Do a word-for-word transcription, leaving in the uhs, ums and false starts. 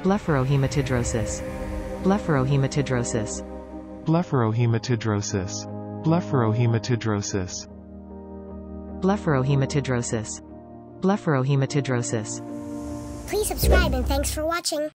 blepharohematidrosis, blepharohematidrosis, blepharohematidrosis, blepharohematidrosis, blepharohematidrosis, blepharohematidrosis. Please subscribe and thanks for watching.